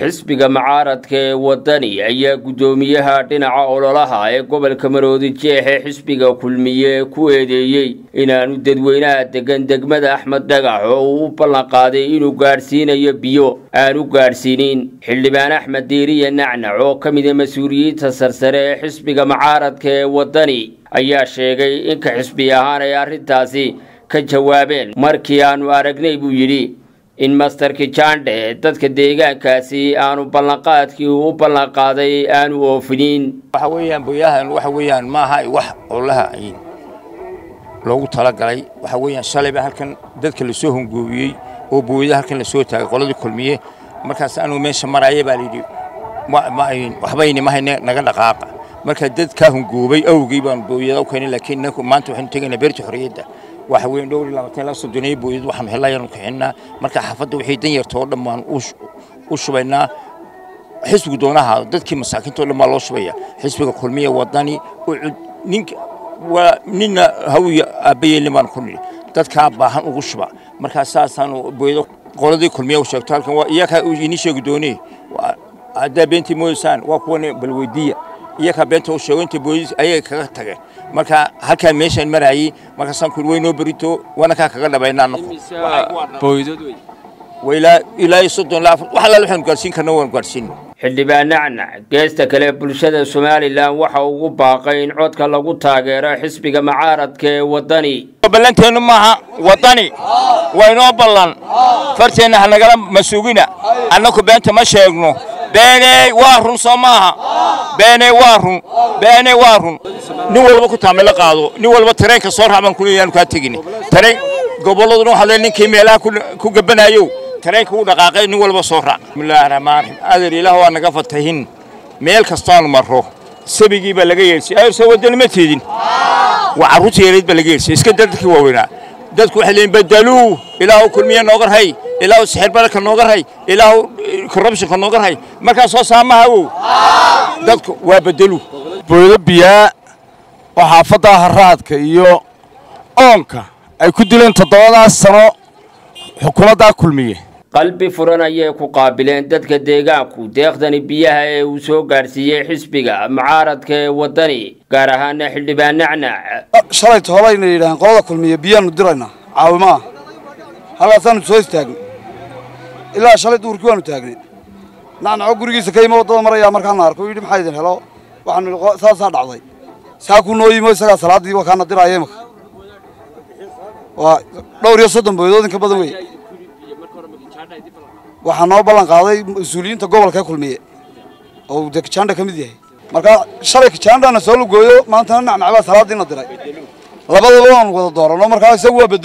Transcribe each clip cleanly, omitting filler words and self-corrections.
xisbiga mucaaradka ee wadani ayaa gudoomiyaha dhinaca ololaha ee gobolka Maroodi Jeex ee xisbiga kulmiye ku eedeeyay inaanu dadweynaha degan degmada Axmed Dhagax oo u ballan qaaday inuu gaarsiinayo biyo aanu gaarsiinin xildhibaan Axmed Diiriye Nacnac oo kamid ah mas'uuliyiinta sarsare ee xisbiga mucaaradka ee wadani ayaa sheegay in ka xisbi ahaan ay arrintaasi ka jawaabeen markii aanu aragnay buu yiri in Master Kijande dadka deegaankaasi aanu ballanqaadkii u ballan qaaday aanu oofinin waxa weeyaan maaha wax olaha loogu tala galay waxa weeyaan shalayba halkan dadka la soo hongoobiyay oo booyada halkan la soo taagay qoladii kulmiye markaas aanu meesha marayay baa lidii waxbayni ma hayna naga dhaqaaqa marka dadka hongoobay awgii baan booyada u keenay laakiin maanta waxaan tagaynaa beerta xorriyadda waxa weyn dhowr ilaa tan la soo doonay booyad waxaan helayaan ku xinna marka xafada wixii dan yarto dhamaan u shubaynaa xisbiga doonaha dadkii masaakiinta lama loo shubaya xisbiga kulmiye wadani ninna hawiya abayeen liman kulmiye dadka baahan ugu shuba marka saasaan booyada qoladii kulmiye u sheegto halkan waa iyaga inii sheegi doonay ada beenti mooysan waa kuwan balweydiya iyaga beenta u sheegantay booyis ayay kaga tageen marka halkan meeshan marayay marka sanku weynoo barito wana ka kaga dhabaynaa booyidad ilaa sodon laaf waxa la waxaan gaarsiin karnaa waan gaarsiin xildhibaan Nacnac geesta kale bulshada Soomaaliland waxa ugu baaqay in codka lagu taageero xisbiga mucaaradka ee wadani ballanteenu maaha wadani waynoo ballan farteena hanagala masuugina annaku beenta ma sheegno beenay waarun Soomaha beenay waarun nin walba ku taamil qaado nin walba tareenka soo raaban kuliyaan ka tagini tareen gobolladuna waxa la ninkii meelaha ku gabanayo tareenka uu dhaqaaqay nin walba soo raac bismillaahir rahmaanir rahiim adeer ilaahu waa naga fatahin meel kastaan maro sabigii ba laga yeeshay ay soo wadan ma teedin waa caruurta yareed ba laga yeeshay iska dadkii waaweynaa dadku waxay leen badaluu ilaahu kulmiye nooga rahay ilaahu sixir baraka nooga rahay ilaahu corruption nooga rahay marka soo saamaha dadku waa badaluu booyada biyaa waxa xaafada haraadka iyo oonka ay ku dileen 7 sano xukuumadda kulmiye qalbi furan ayay ku qaabileen dadka deegaanku deeqdani biyaha ee uu soo gaarsiiyay xisbiga mucaaradka ee wadani gaar ahaan xildhibaan Nacnac shalay toolayna yiraahdeen qolada kulmiye biyaanu dirayna caawima halkaasaan soo istaagnay ilaa shalay duurkii waanu taagnay Nacnac gurigiisa ka yimid wadada maraya markaan arko yiri maxay idin helo waxaan saasaa dhacday saaku noo yimo isaga salaadii waxaan dirayay waa dhowr iyo 30 booydood ka badan way waxaan noo ballan qaaday mas'uuliyiinta gobolka kulmiye oo Kijande ka mid yahay marka shalay Kijandana soo lugooyo maanta Nacnac baa salaadiina diray labadaba waan wada doorano marka isagu waa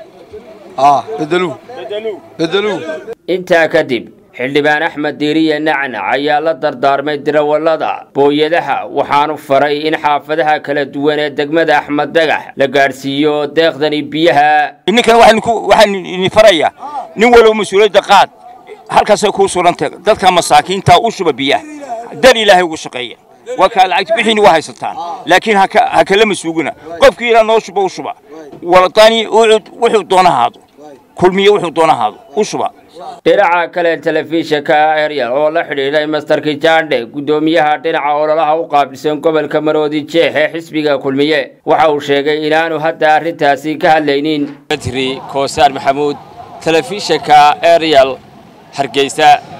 bedelu inta kadib xildhibaan Axmed Diiriye Nacnac ayaa la dardaarmay dirawalada booyadaha waxaanu faray in xaafadaha kala duwan ee degmada Axmed Dhagax la gaarsiiyo deeqdani biyaha ninkan waxaan faraya nin walba mas'uuliyadda qaad halkaas ku suurantay dadka masaakiinta u shuba biyaha dal ilaahay ugu shaqeeya waka lacag bixin waa haysataan laakiin ha kala masuugina qofkii ila noo shuba u shuba walatani wuxuu doonahaado kulmiye wuxuu doonahaado u shuba dhinaca kale telefishinka Ariel oo la xiriiray Master Kijande gudoomiyaha dhinaca ololaha u qaabilsan gobolka Maroodi Jeex ee xisbiga kulmiye waxa uu sheegay inaanu hadda arrintaasi ka hadlaynin Badri Koosar Maxamuud telefishinka Ariel Hargeysa